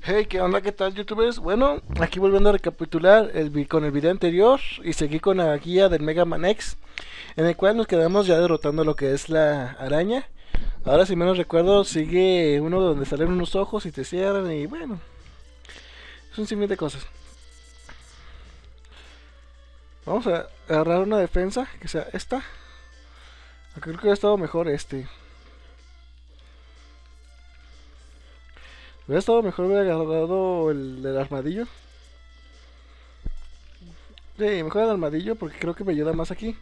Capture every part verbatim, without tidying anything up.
Hey, ¿qué onda? ¿Qué tal, youtubers? Bueno, aquí volviendo a recapitular el, vi- con el video anterior y seguí con la guía del Mega Man X, en el cual nos quedamos ya derrotando lo que es la araña. Ahora, si menos recuerdo, sigue uno donde salen unos ojos y te cierran y bueno, es un sinfín de cosas. Vamos a agarrar una defensa que sea esta. Aunque creo que hubiera estado mejor este. Hubiera estado mejor hubiera agarrado el, el armadillo. Sí, mejor el armadillo porque creo que me ayuda más aquí.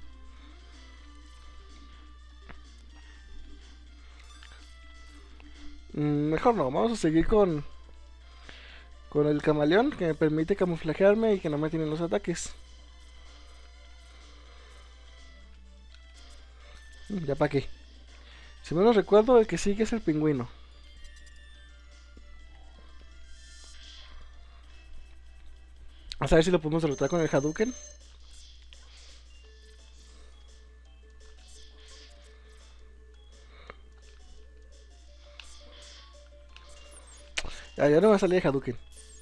Mm, mejor no, vamos a seguir con, con el camaleón que me permite camuflajearme y que no me tienen los ataques. Mm, ya pa' qué. Si menos recuerdo, el que sigue es el pingüino. Vamos a ver si lo podemos derrotar con el Hadouken. Ah, ya no me salía el Hadouken.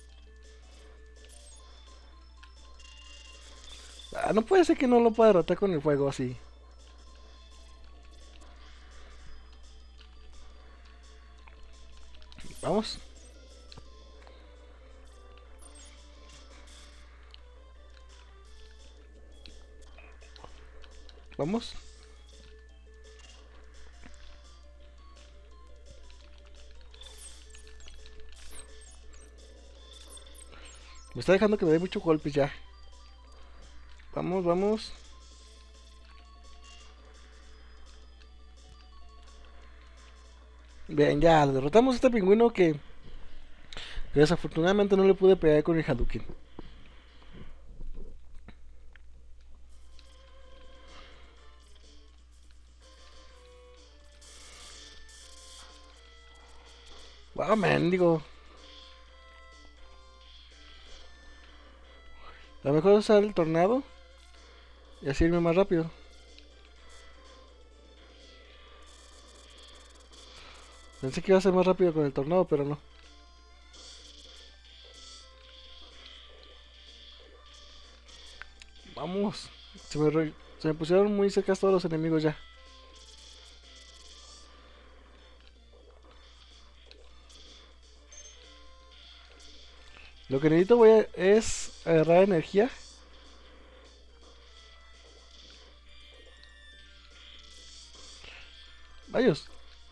Ah, no puede ser que no lo pueda derrotar con el fuego así. Vamos. Vamos. Me está dejando que me dé muchos golpes ya. Vamos, vamos. Bien, ya, derrotamos a este pingüino que, que desafortunadamente no le pude pegar con el Hadouken. Wow, mendigo. A lo mejor usar el tornado y así irme más rápido. Pensé que iba a ser más rápido con el tornado, pero no. Vamos. Se me, re- se me pusieron muy cerca todos los enemigos ya. Lo que necesito voy a- es agarrar energía. Vayos.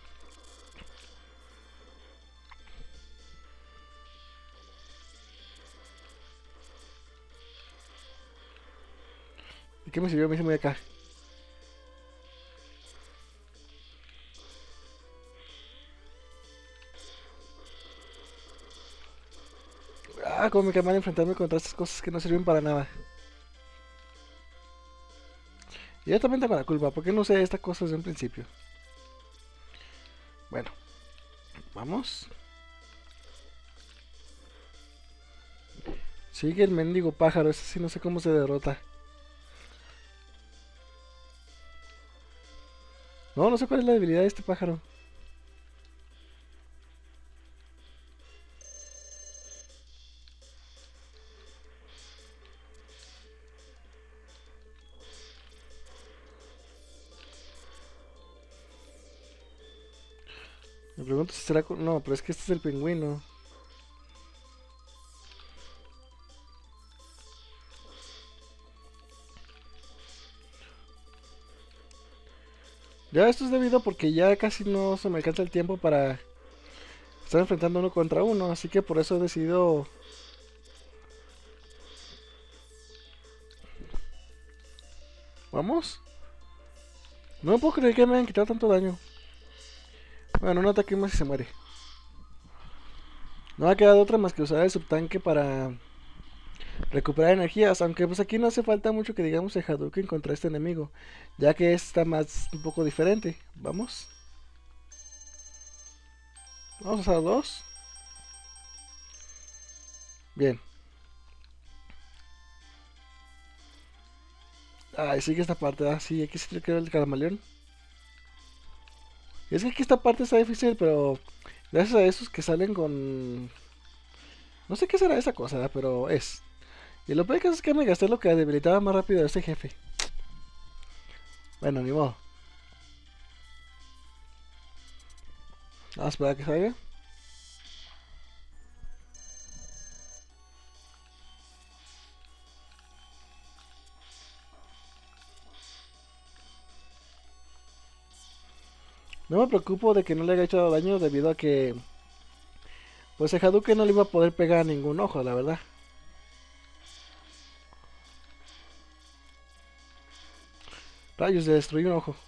¿De qué me sirvió? Me hice muy acá. Ah, como me queda mal enfrentarme contra estas cosas que no sirven para nada. Y yo también tengo la culpa. ¿Por qué no usé estas cosas desde un principio? Bueno, vamos. Sigue el mendigo pájaro. Ese sí no sé cómo se derrota. No, no sé cuál es la debilidad de este pájaro. Me pregunto si será... con- No, pero es que este es el pingüino. Ya esto es debido porque ya casi no se me alcanza el tiempo para estar enfrentando uno contra uno. Así que por eso he decidido... Vamos. No puedo creer que me hayan quitado tanto daño. Bueno, un ataque más y se muere. No me ha quedado otra más que usar el subtanque para recuperar energías. Aunque pues aquí no hace falta mucho que digamos el Hadouken contra este enemigo. Ya que está más un poco diferente. Vamos. Vamos a usar dos. Bien. Ay, sigue esta parte. Ah, sí, aquí sí creo el camaleón. Es que aquí esta parte está difícil, pero gracias a esos que salen con No sé qué será esa cosa, pero es. Y lo peor que es que me gasté lo que debilitaba más rápido a este jefe. Bueno, ni modo. Vamos a esperar a que salga. No me preocupo de que no le haya hecho daño debido a que pues el Hadouken no le iba a poder pegar a ningún ojo, la verdad. Rayos, le destruí un ojo.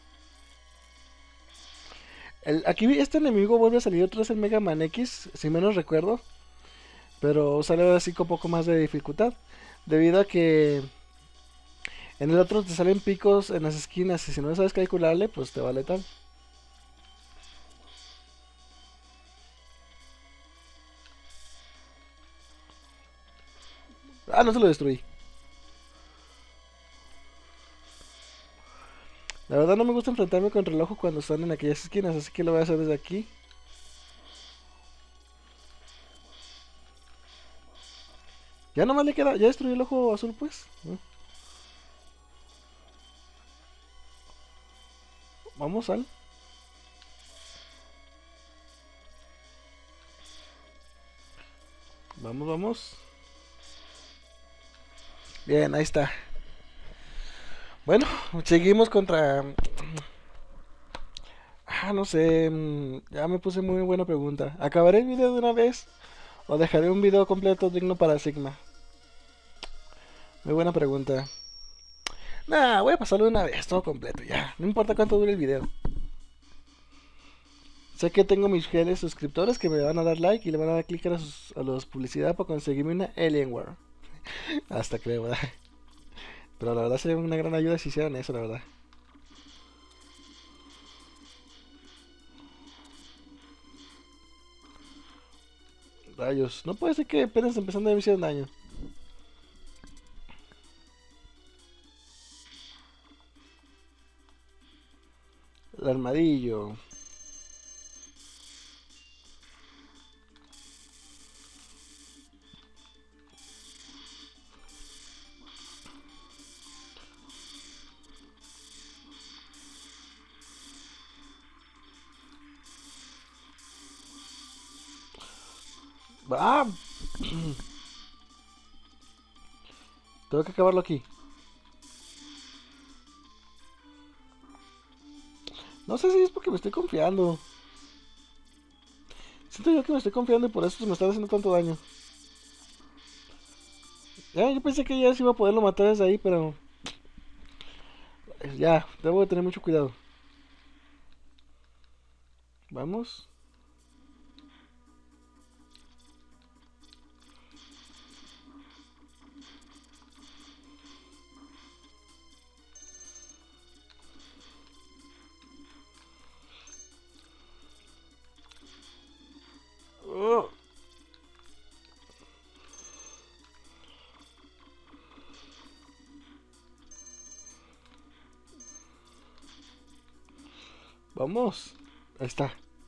El, aquí este enemigo vuelve a salir otra vez el Mega Man X, si menos recuerdo. Pero sale así con un poco más de dificultad. Debido a que en el otro te salen picos en las esquinas y si no sabes calcularle, pues te vale tal. Ah, no se lo destruí. La verdad no me gusta enfrentarme contra el ojo cuando están en aquellas esquinas, así que lo voy a hacer desde aquí. Ya nomás le queda, ya destruí el ojo azul pues. Vamos al. Vamos, vamos. Bien, ahí está. Bueno, seguimos contra... Ah, no sé. Ya me puse muy buena pregunta. ¿Acabaré el video de una vez? ¿O dejaré un video completo digno para Sigma? Muy buena pregunta. Nah, voy a pasarlo de una vez, todo completo ya. No importa cuánto dure el video. Sé que tengo mis fieles suscriptores que me van a dar like y le van a dar clic a, sus, a los publicidad para conseguirme una Alienware. Hasta creo, ¿verdad? Pero la verdad sería una gran ayuda si hicieran eso, la verdad. Rayos, no puede ser que apenas empezando a me hicieron daño. El armadillo. ¡Ah! Tengo que acabarlo aquí. No sé si es porque me estoy confiando. Siento yo que me estoy confiando y por eso se me está haciendo tanto daño. Ya, yo pensé que ya se iba a poderlo matar desde ahí, pero... Ya, debo de tener mucho cuidado. Vamos. Oh. Vamos. Ahí está.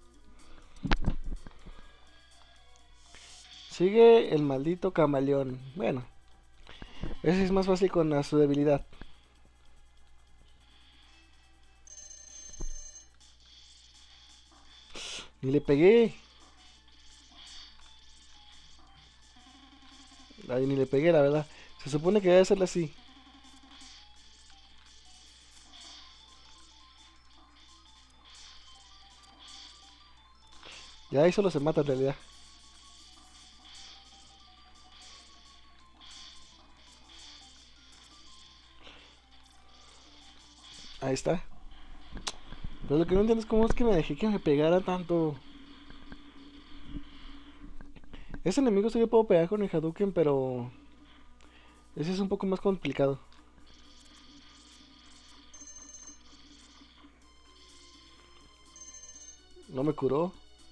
Sigue el maldito camaleón. Bueno. Ese es más fácil con la, su debilidad. Ni le pegué. Ay, ni le pegué, la verdad. Se supone que debe hacerle así. Ya ahí solo se mata en realidad. Ahí está. Pero lo que no entiendo es cómo es que me dejé que me pegara tanto. Ese enemigo sí le puedo pegar con el Hadouken, pero... ese es un poco más complicado. No me curó.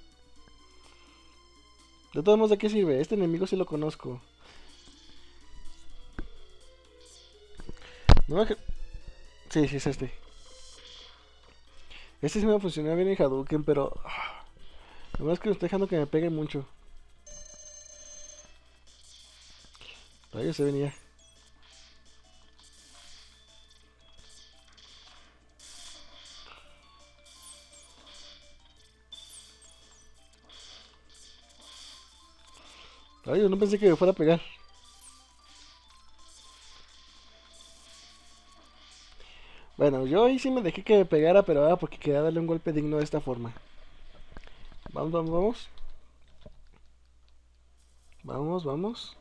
De todos modos, ¿de qué sirve? Este enemigo sí lo conozco. No me... Sí, sí es este. Este sí me va a funcionar bien en Hadouken, pero... lo más que me está dejando que me pegue mucho. Ahí se venía. Ay, yo no pensé que me fuera a pegar. Bueno, yo ahí sí me dejé que me pegara, pero ah, porque quería darle un golpe digno de esta forma. Vamos, vamos, vamos. Vamos, vamos.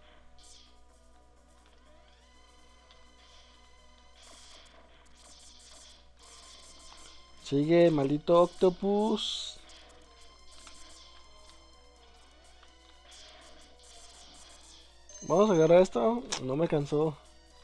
Sigue, maldito octopus. Vamos a agarrar esto. No me cansó.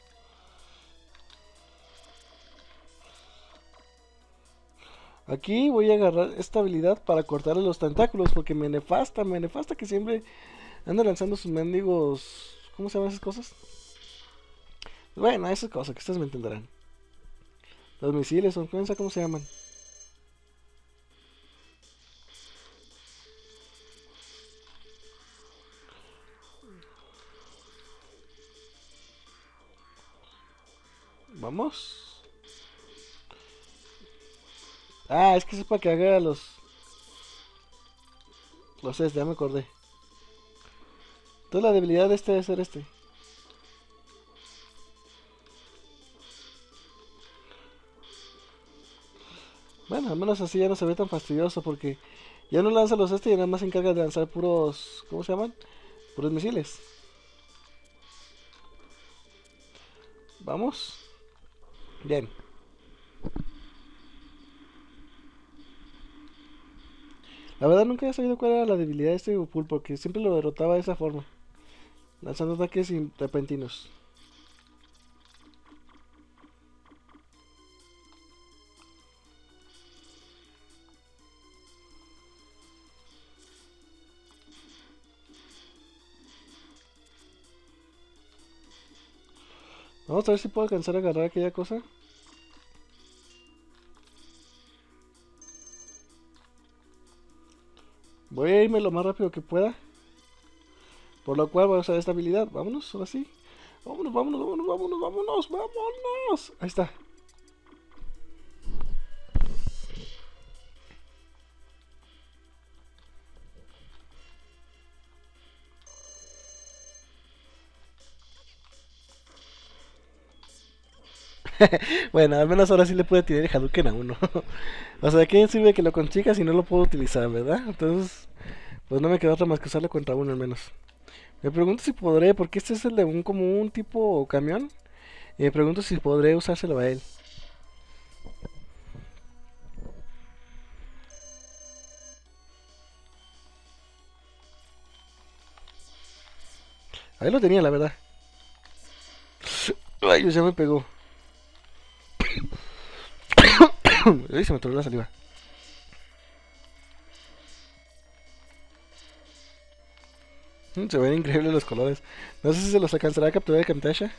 Aquí voy a agarrar esta habilidad para cortarle los tentáculos. Porque me nefasta, me nefasta que siempre anda lanzando sus mendigos. ¿Cómo se llaman esas cosas? Bueno, esas cosas que ustedes me entenderán. Los misiles, ¿o cómo se llaman? Vamos. Ah, es que es para que haga los... Los es, ya me acordé. Entonces la debilidad de este debe ser este. Bueno, al menos así ya no se ve tan fastidioso porque ya no lanza los este y nada más se encarga de lanzar puros... ¿Cómo se llaman? Puros misiles. Vamos. Bien. La verdad nunca he sabido cuál era la debilidad de este Upul porque siempre lo derrotaba de esa forma. Lanzando ataques repentinos. Vamos a ver si puedo alcanzar a agarrar aquella cosa. Voy a irme lo más rápido que pueda. Por lo cual voy a usar esta habilidad. Vámonos, ahora sí. Vámonos, vámonos, vámonos, vámonos, vámonos, vámonos. Ahí está. Bueno, al menos ahora sí le pude tirar el Hadouken a uno. O sea, ¿de qué sirve que lo consiga si no lo puedo utilizar, verdad? Entonces, pues no me queda otra más que usarlo contra uno al menos. Me pregunto si podré, porque este es el de un como un tipo camión. Y me pregunto si podré usárselo a él. Ahí lo tenía, la verdad. Ay, ya me pegó. Ay, se me atoró la saliva. Mm, se ven increíbles los colores. No sé si se los alcanzará a capturar de Camtasia.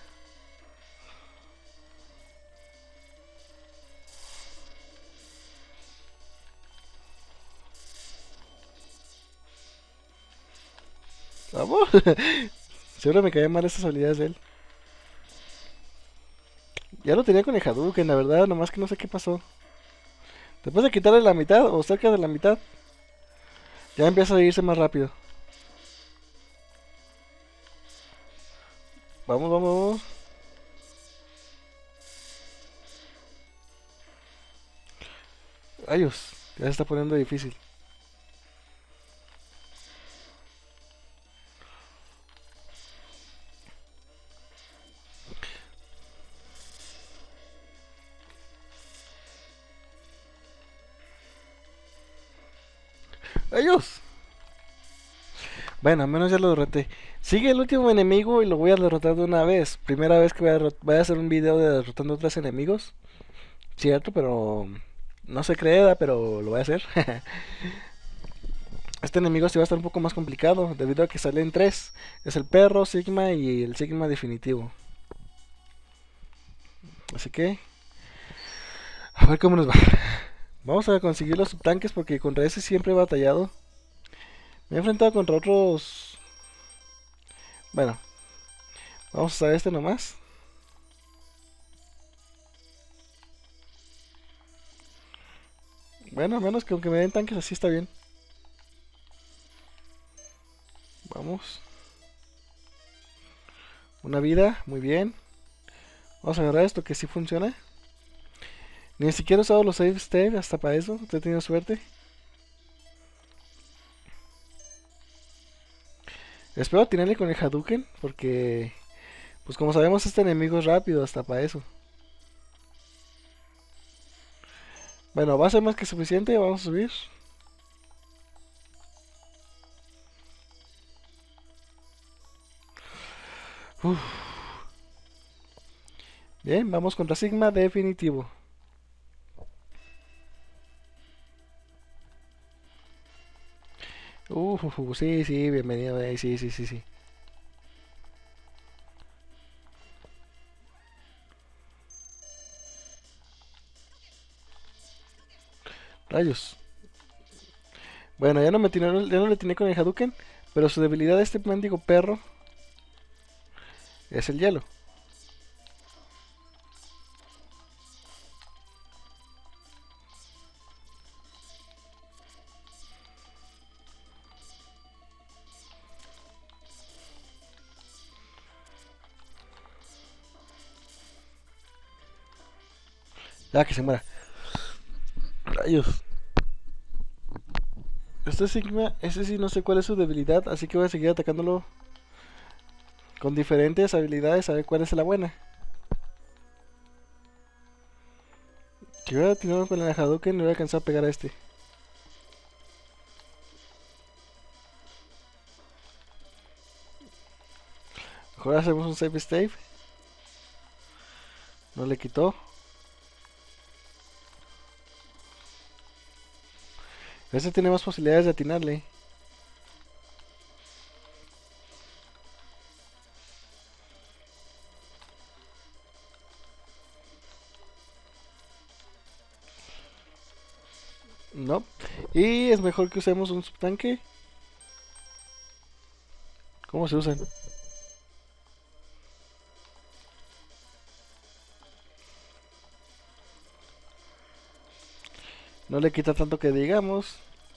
Vamos. Seguro me caían mal esas habilidades de él. Ya lo tenía con el Hadouken, la verdad, nomás que no sé qué pasó. Después de quitarle la mitad o cerca de la mitad, ya empieza a irse más rápido. Vamos, vamos, vamos. Ayos, ya se está poniendo difícil. ¡Ayos! Bueno, al menos ya lo derroté. Sigue el último enemigo y lo voy a derrotar de una vez. Primera vez que voy a, voy a hacer un video de derrotando a otros enemigos. Cierto, pero no se crea, pero lo voy a hacer. Este enemigo sí va a estar un poco más complicado, debido a que salen tres. Es el perro, Sigma y el Sigma definitivo. Así que... a ver cómo nos va. Vamos a conseguir los subtanques porque contra ese siempre he batallado. Me he enfrentado contra otros... Bueno, Vamos a usar este nomás. Bueno, al menos que aunque me den tanques así está bien. Vamos. Una vida, muy bien. Vamos a agarrar esto que sí funciona. Ni siquiera he usado los save state hasta para eso. He tenido suerte. Espero tirarle con el Hadouken. Porque, pues como sabemos, este enemigo es rápido hasta para eso. Bueno, va a ser más que suficiente. Vamos a subir. Uf. Bien, vamos contra Sigma definitivo. Uf, uf, uf, sí, sí, bienvenido. Eh, sí, sí, sí, sí. Rayos. Bueno, ya no me tiene, ya no le tiene con el Hadouken. Pero su debilidad de este mendigo perro es el hielo. Ya que se muera. Rayos. Este Sigma, ese sí no sé cuál es su debilidad, así que voy a seguir atacándolo con diferentes habilidades a ver cuál es la buena. Si hubiera tirado con el Hadouken, no voy a alcanzar a pegar a este. Mejor hacemos un save state. No le quitó. Este tiene más posibilidades de atinarle. No. Y es mejor que usemos un subtanque. ¿Cómo se usan? No le quita tanto que digamos.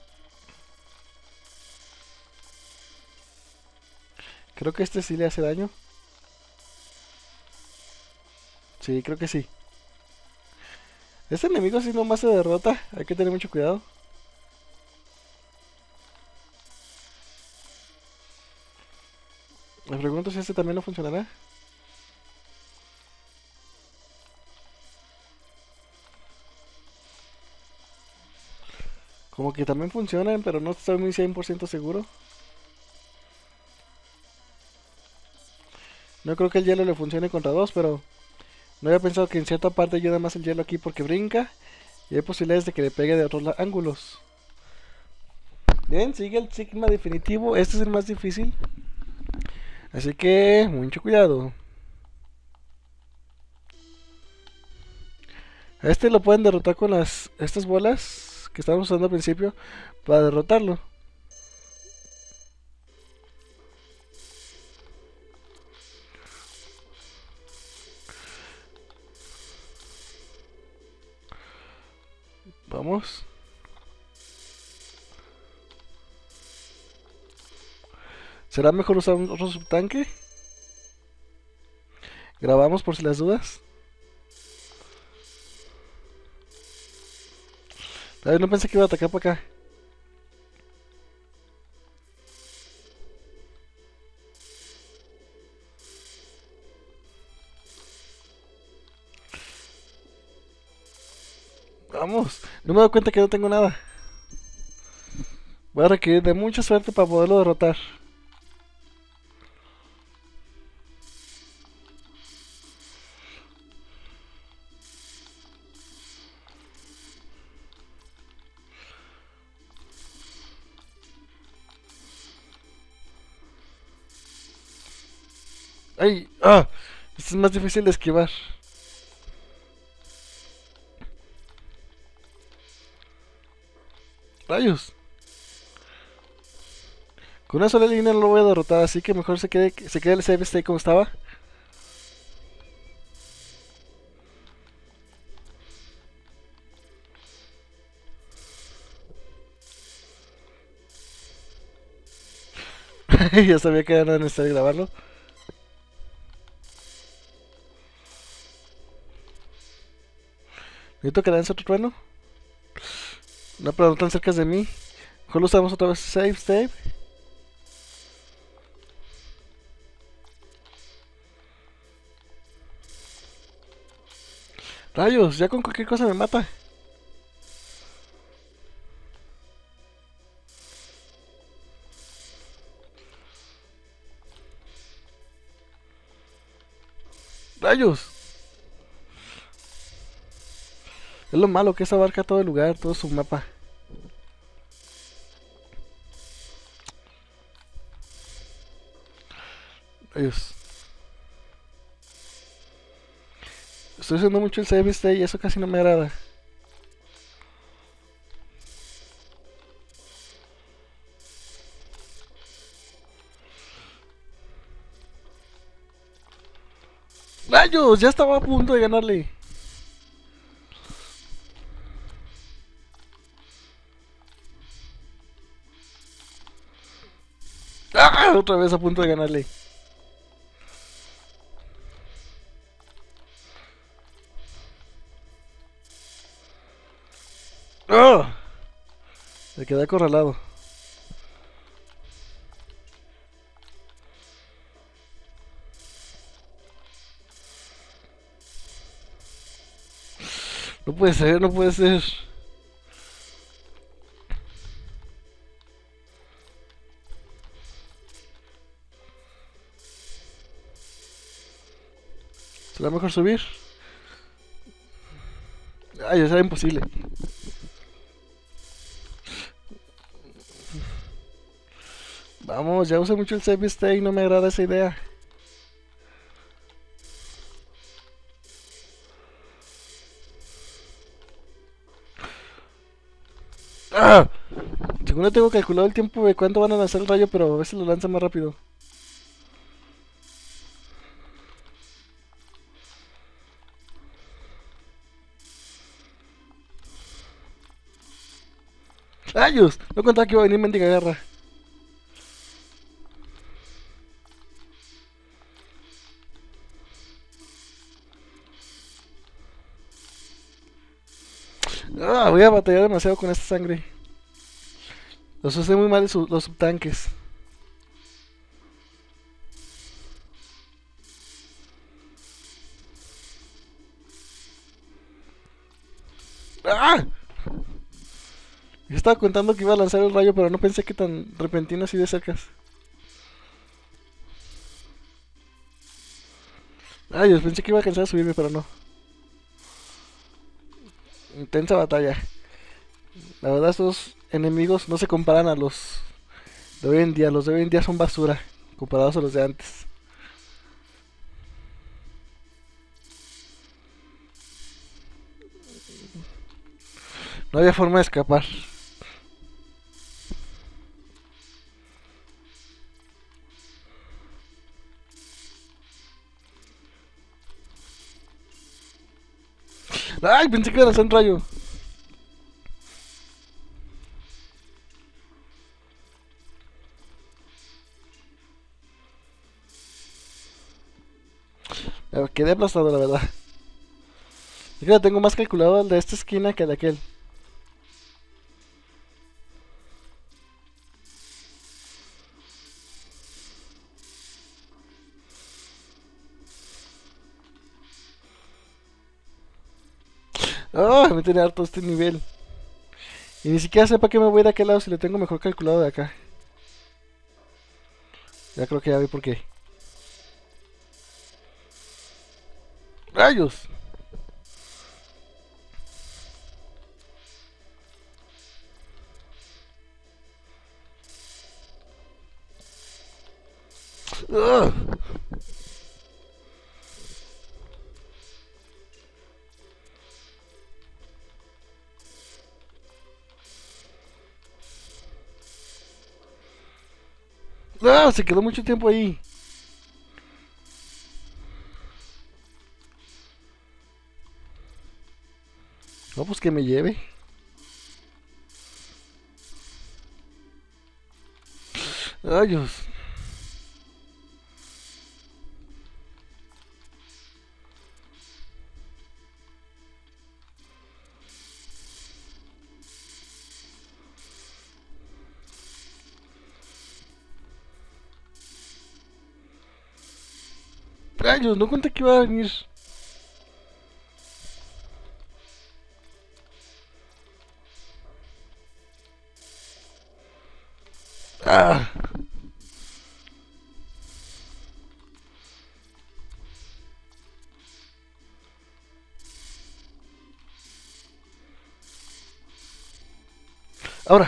Creo que este sí le hace daño. Sí, creo que sí. Este enemigo si nomás se derrota. Hay que tener mucho cuidado. Me pregunto si este también no funcionará. Como que también funcionan, pero no estoy muy cien por ciento seguro. No creo que el hielo le funcione contra dos, pero no había pensado que en cierta parte ayuda más el hielo aquí porque brinca y hay posibilidades de que le pegue de otros ángulos. Bien, sigue el Sigma definitivo. Este es el más difícil. Así que mucho cuidado. A este lo pueden derrotar con las estas bolas que estábamos usando al principio para derrotarlo. Vamos. ¿Será mejor usar un otro subtanque? Grabamos por si las dudas. Ay, no pensé que iba a atacar para acá. Vamos. No me doy cuenta que no tengo nada. Voy a requerir de mucha suerte para poderlo derrotar. ¡Ay! ¡Ah! Esto es más difícil de esquivar. ¡Rayos! Con una sola línea no lo voy a derrotar, así que mejor se quede, se quede el save state como estaba. Ya sabía que era necesario grabarlo. Necesito que lance otro trueno. No, pero no tan cerca de mí. Mejor lo usamos otra vez. Save, save. Rayos, ya con cualquier cosa me mata. Rayos. Es lo malo que eso abarca todo el lugar, todo su mapa. Rayos. Estoy usando mucho el save stay y eso casi no me agrada. ¡Rayos! Ya estaba a punto de ganarle. ¡Ah! Otra vez a punto de ganarle. ¡Ah! Me quedé acorralado. No puede ser, no puede ser. ¿Será mejor subir? Ay, eso era imposible. Vamos, ya usé mucho el save stay y no me agrada esa idea. ¡Ah! Según no tengo calculado el tiempo de cuánto van a lanzar el rayo, pero a veces lo lanza más rápido. ¡Rayos! No contaba que iba a venir mendiga garra. Ah, voy a batallar demasiado con esta sangre. Los usé muy mal los, los subtanques. ¡Ah! Yo estaba contando que iba a lanzar el rayo, pero no pensé que tan repentino así de cerca. Ay, yo pensé que iba a alcanzar a subirme, pero no. Intensa batalla. La verdad, estos enemigos no se comparan a los de hoy en día. Los de hoy en día son basura comparados a los de antes. No había forma de escapar. Ay, pensé que iba a lanzar un rayo. Me quedé aplastado, la verdad. Es que tengo más calculado el de esta esquina que el de aquel. Ah, me tiene harto este nivel. Y ni siquiera sé para qué me voy de aquel lado si lo tengo mejor calculado de acá. Ya creo que ya vi por qué. ¡Rayos! ¡Ugh! ¡Ah! Se quedó mucho tiempo ahí. No, pues que me lleve. ¡Rayos! Rayos, no conté que iba a venir. Ah. Ahora.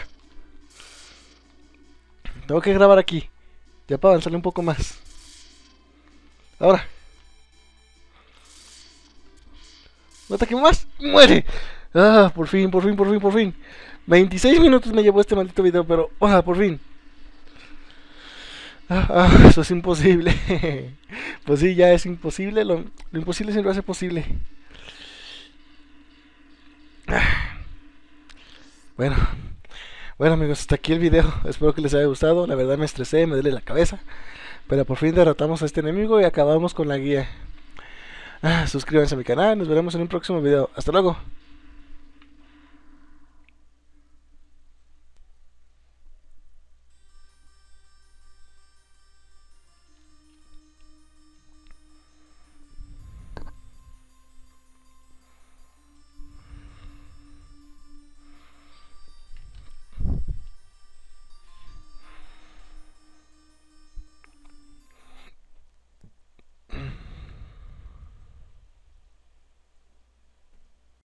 Tengo que grabar aquí. Ya para avanzarle un poco más. Ahora. No ataque más. ¡Muere! Ah, por fin, por fin, por fin, por fin. veintiséis minutos me llevó este maldito video, pero... Ah, por fin. Ah, ah, eso es imposible. Pues sí, ya es imposible. Lo, lo imposible siempre hace posible. Ah. Bueno. Bueno amigos, hasta aquí el video. Espero que les haya gustado. La verdad me estresé, me duele la cabeza. Pero por fin derrotamos a este enemigo y acabamos con la guía. Ah, suscríbanse a mi canal. Nos veremos en un próximo video. Hasta luego.